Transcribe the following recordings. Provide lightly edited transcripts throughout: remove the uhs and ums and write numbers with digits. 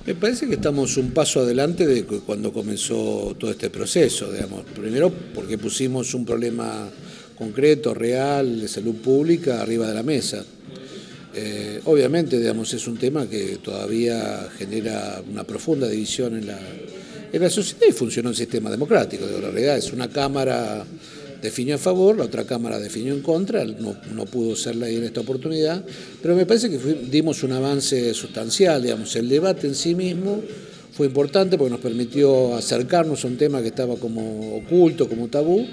Me parece que estamos un paso adelante de cuando comenzó todo este proceso, digamos. Primero porque pusimos un problema concreto, real, de salud pública arriba de la mesa. Obviamente, digamos, es un tema que todavía genera una profunda división en la sociedad y funciona un sistema democrático. La realidad es una Cámara definió a favor, la otra Cámara definió en contra, no pudo ser ley en esta oportunidad, pero me parece que dimos un avance sustancial, digamos, el debate en sí mismo fue importante porque nos permitió acercarnos a un tema que estaba como oculto, como tabú.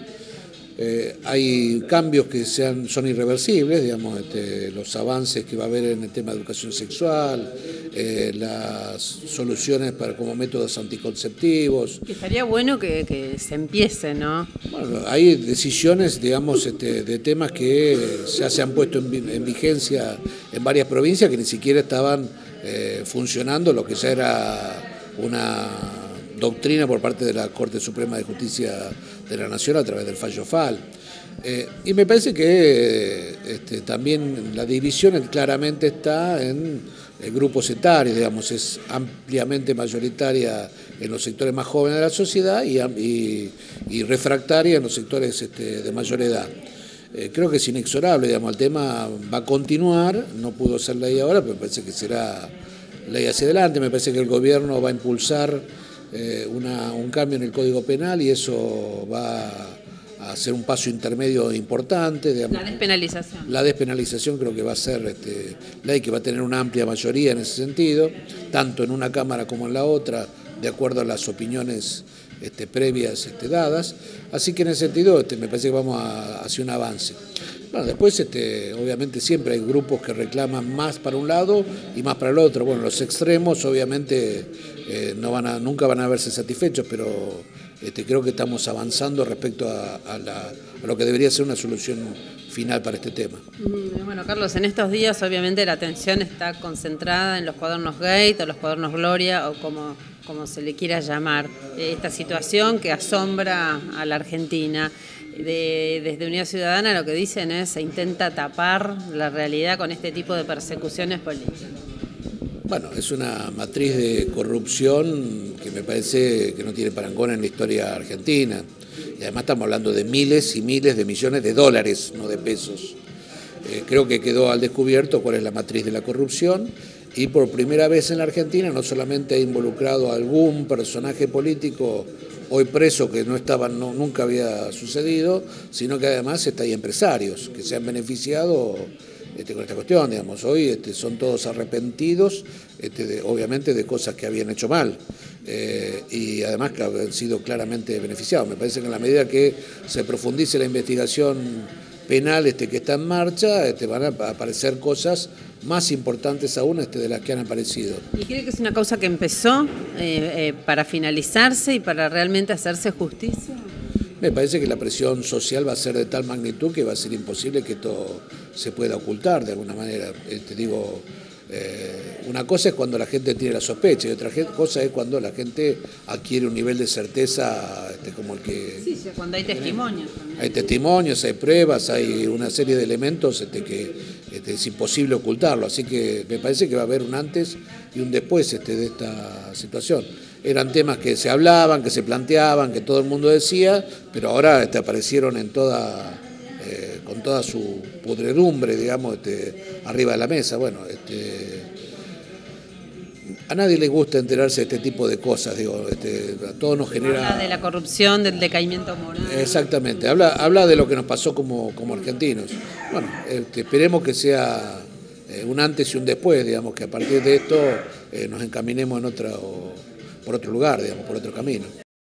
Hay cambios que son irreversibles, digamos, los avances que va a haber en el tema de educación sexual, las soluciones como métodos anticonceptivos. Que estaría bueno que se empiece, ¿no? Bueno, hay decisiones, digamos, de temas que ya se han puesto en vigencia en varias provincias que ni siquiera estaban funcionando, lo que ya era una doctrina por parte de la Corte Suprema de Justicia de la Nación a través del fallo FAL. Y me parece que también la división claramente está en grupos etarios, digamos, es ampliamente mayoritaria en los sectores más jóvenes de la sociedad y refractaria en los sectores de mayor edad. Creo que es inexorable, digamos, el tema va a continuar, no pudo ser ley ahora, pero me parece que será ley hacia adelante. Me parece que el gobierno va a impulsar un cambio en el Código Penal y eso va a ser un paso intermedio importante. Digamos. La despenalización. La despenalización creo que va a ser ley que va a tener una amplia mayoría en ese sentido, tanto en una Cámara como en la otra, de acuerdo a las opiniones previas dadas. Así que en ese sentido me parece que vamos hacia un avance. Bueno, después obviamente siempre hay grupos que reclaman más para un lado y más para el otro. Bueno, los extremos obviamente nunca van a verse satisfechos, pero creo que estamos avanzando respecto a lo que debería ser una solución final para este tema. Bueno, Carlos, en estos días obviamente la atención está concentrada en los cuadernos Gate o los cuadernos Gloria o como se le quiera llamar, esta situación que asombra a la Argentina. Desde Unidad Ciudadana lo que dicen es se intenta tapar la realidad con este tipo de persecuciones políticas. Bueno, es una matriz de corrupción que me parece que no tiene parangón en la historia argentina. Y además estamos hablando de miles y miles de millones de dólares, no de pesos. Creo que quedó al descubierto cuál es la matriz de la corrupción y por primera vez en la Argentina no solamente ha involucrado a algún personaje político hoy preso que nunca había sucedido, sino que además hay empresarios que se han beneficiado con esta cuestión, digamos. Hoy son todos arrepentidos, obviamente, de cosas que habían hecho mal y además que han sido claramente beneficiados. Me parece que en la medida que se profundice la investigación penal que está en marcha, van a aparecer cosas más importantes aún de las que han aparecido. ¿Y cree que es una causa que empezó para finalizarse y para realmente hacerse justicia? Me parece que la presión social va a ser de tal magnitud que va a ser imposible que esto se pueda ocultar de alguna manera. Una cosa es cuando la gente tiene la sospecha y otra cosa es cuando la gente adquiere un nivel de certeza como el que... Sí, cuando hay testimonios. Hay testimonios, hay pruebas, hay una serie de elementos que es imposible ocultarlo. Así que me parece que va a haber un antes y un después de esta situación. Eran temas que se hablaban, que se planteaban, que todo el mundo decía, pero ahora aparecieron con toda su pudredumbre, digamos, arriba de la mesa. Bueno, a nadie le gusta enterarse de este tipo de cosas, digo, a todos nos genera... Habla de la corrupción, del decaimiento moral. Exactamente, habla de lo que nos pasó como argentinos. Bueno, esperemos que sea un antes y un después, digamos, que a partir de esto nos encaminemos por otro lugar, digamos, por otro camino.